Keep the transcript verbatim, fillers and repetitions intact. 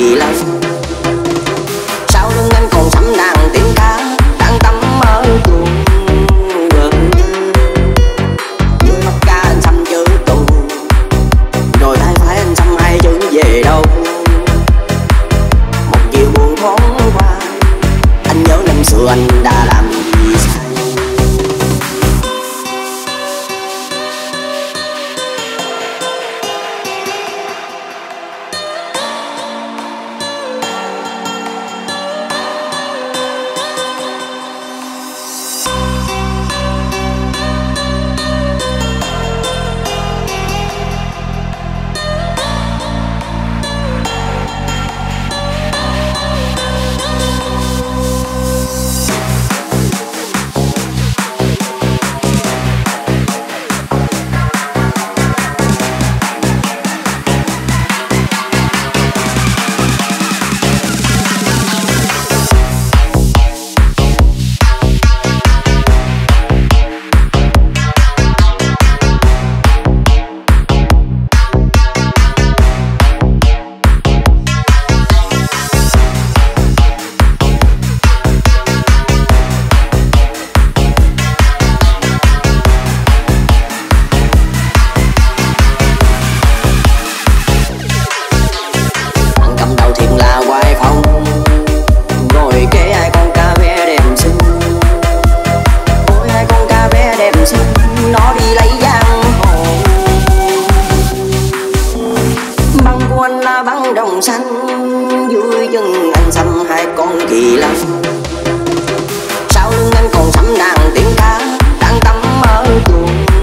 kỳ lắm. Sau lưng anh còn sắm đàn tiếng ca đang tắm ở chuồng vườn. Dưới mắt ca anh xăm chữ tù, rồi tay phải anh xăm hai chữ về đâu. Một chiều buồn thoáng qua, anh nhớ năm xưa anh đã làm gì sai. Nó đi lấy giang hồ, băng của anh là băng đồng xanh, dưới chân anh xăm hai con kỳ lân. Sau lưng anh còn sắm đàn tiếng ca đang tắm ở chuồng.